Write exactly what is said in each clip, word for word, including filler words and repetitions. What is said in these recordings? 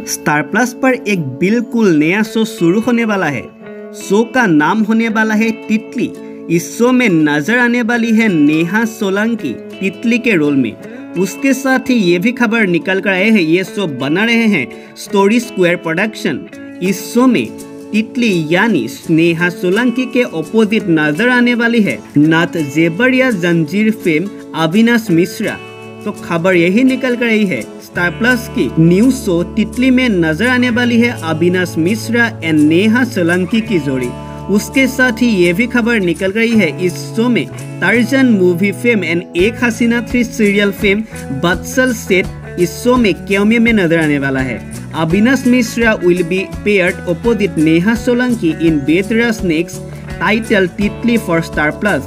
Star plus पर एक बिल्कुल नया शो शुरू होने वाला है। शो का नाम होने वाला है तितली। इस शो में नजर आने वाली है नेहा सोलंकी तितली के रोल में। उसके साथ ही ये भी खबर निकल कर आए हैं ये शो बना रहे हैं स्टोरी स्क्वायर प्रोडक्शन। इस शो में तितली यानी नेहा सोलंकी के अपोजिट नजर आने वाली है नाथ जेबर या जंजीर फेम अविनाश मिश्रा। तो खबर यही निकल कर रही है स्टार प्लस की न्यूज शो तितली में नजर आने वाली है अविनाश मिश्रा एंड नेहा सोलंकी की जोड़ी। उसके साथ ही ये भी खबर निकल गई है इस शो में torsion movie fame and Ek Haseena Thi serial fame Batsal Seth इस शो में कैमियो में नजर आने वाला है। Avinash Mishra will be paired opposite Neha Solanki in बेतरस next title Titli for Star Plus.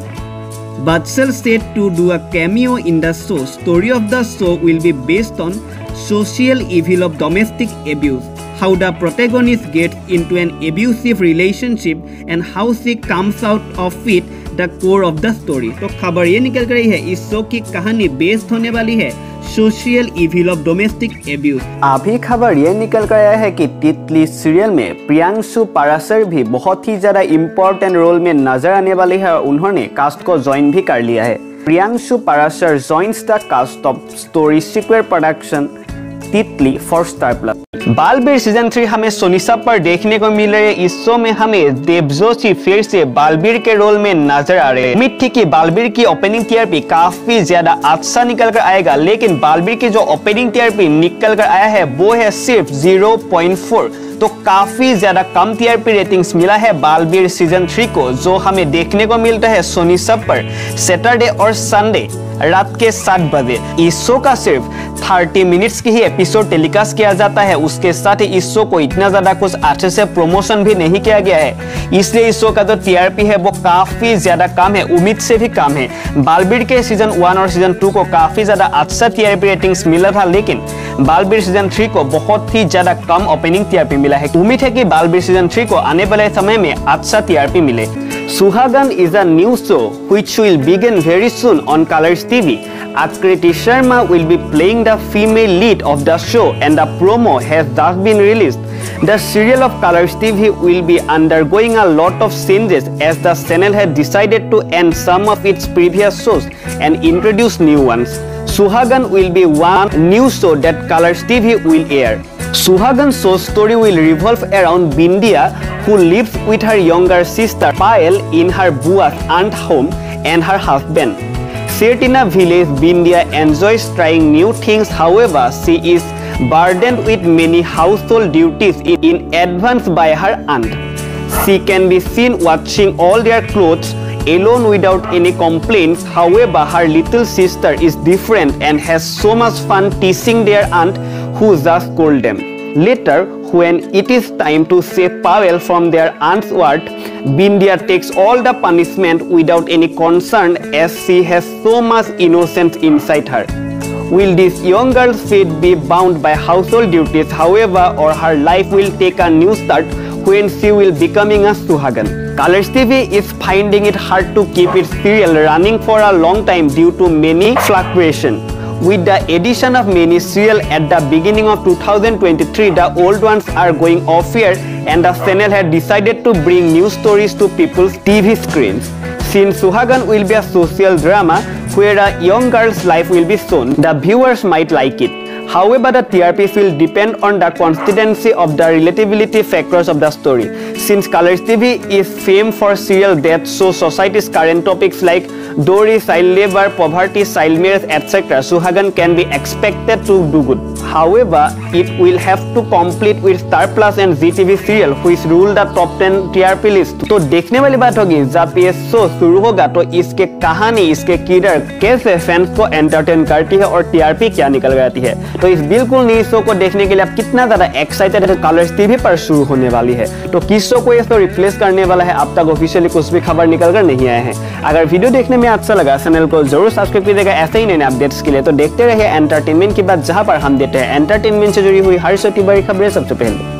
Batsal said to do a cameo in the show. Story of the show will be based on social evil of domestic abuse, how the protagonist gets into an abusive relationship and how she comes out of it, the core of the story. तो खबर ये निकल कर रही है इस show की कहानी बेस्ड होने वाली है social evil of domestic abuse. अभी खबर ये निकल कर आया है कि तितली सीरियल में प्रियांशु पाराशर भी बहुत ही ज्यादा इम्पोर्टेंट रोल में नजर आने वाली है और उन्होंने कास्ट को ज्वाइन भी कर लिया है। Priyanshu Parashar joins the cast of story square production Titli for Star Plus. Baalveer season three हमें सोनी सब पर देखने को मिल रही है। इस शो में हमें देव जोशी फिर से बालबीर के रोल में नजर आ रहे हैं। उम्मीद थी कि बालबीर की ओपनिंग टीआरपी काफी ज्यादा अच्छा निकल कर आएगा, लेकिन बालबीर की जो ओपनिंग टीआरपी निकल कर आया है वो है सिर्फ ज़ीरो पॉइंट फोर। तो काफी ज्यादा कम टीआरपी रेटिंग्स मिला है बालबीर सीजन थ्री को, जो हमें देखने को मिलता है सोनी सब पर सैटरडे और संडे रात के सात बजे। इस शो का सिर्फ तीस मिनट्स की ही एपिसोड टेलीकास्ट किया जाता है। उसके साथ ही इस शो को इतना ज्यादा कुछ अच्छे से प्रमोशन भी नहीं किया गया है, इसलिए इस शो का जो टीआरपी है वो काफी ज्यादा कम है, उम्मीद से भी कम है। बालबीर के सीजन वन और सीजन टू को काफी ज्यादा अच्छा टीआरपी रेटिंग्स मिला था, लेकिन बालबीर सीजन थ्री को बहुत ही ज्यादा कम ओपनिंग टीआरपी मिला है। उम्मीद है कि बालबीर सीजन थ्री को आने वाले समय में अच्छा टीआरपी मिले। Suhagan is a new show which will begin very soon on Colors T V. Akriti Sharma will be playing the female lead of the show and the promo has just been released. The serial of Colors T V will be undergoing a lot of changes as the channel has decided to end some of its previous shows and introduce new ones. Suhagan will be one new show that Colors T V will air. Suhagan's show story will revolve around Bindia, who lives with her younger sister Payal in her Bua's aunt home and her husband. Set in a village, Bindia enjoys trying new things. However, she is burdened with many household duties in advance by her aunt. She can be seen washing all their clothes alone without any complaints. However, her little sister is different and has so much fun teasing their aunt, who just scolded them. Later, when it is time to save Payal from their aunt's wrath, Bindia takes all the punishment without any concern as she has so much innocence inside her. Will this young girl's fate be bound by household duties, however, or her life will take a new start when she will becoming a Suhagan? Colors T V is finding it hard to keep its serial running for a long time due to many fluctuations. With the addition of many serials at the beginning of two thousand twenty-three, the old ones are going off air and the channel had decided to bring new stories to people's T V screens. Since Suhagan will be a social drama where a young girl's life will be shown, the viewers might like it. However, the T R P will depend on the consistency of the relatability factors of the story. Since Colors T V is famed for serial that show society's current topics like dowry, child labor, poverty, child marriage, et cetera, Suhagan can be expected to do good. However, it will have to compete with Star Plus and Z T V serial which rule the top ten T R P list. तो देखने वाली बात होगी जब ये show शुरू होगा तो इसके कहानी, इसके किरदार कैसे फैंस को एंटरटेन करती है और टीआरपी क्या निकल जाती है। तो इस बिल्कुल नई शो को देखने के लिए आप कितना ज्यादा एक्साइटेड है कलर्स टीवी पर शुरू होने वाली है। तो किस शो को ये शो रिप्लेस करने वाला है अब तक ऑफिशियली कुछ भी खबर निकल कर नहीं आए हैं। अगर वीडियो देखने में अच्छा लगा चैनल को जरूर सब्सक्राइब कीजिएगा ऐसे ही नए नए अपडेट्स के लिए। तो देखते रहिए एंटरटेनमेंट की बात, जहां पर हम देते हैं एंटरटेनमेंट से जुड़ी हुई हर छोटी बड़ी खबरें सबसे पहले।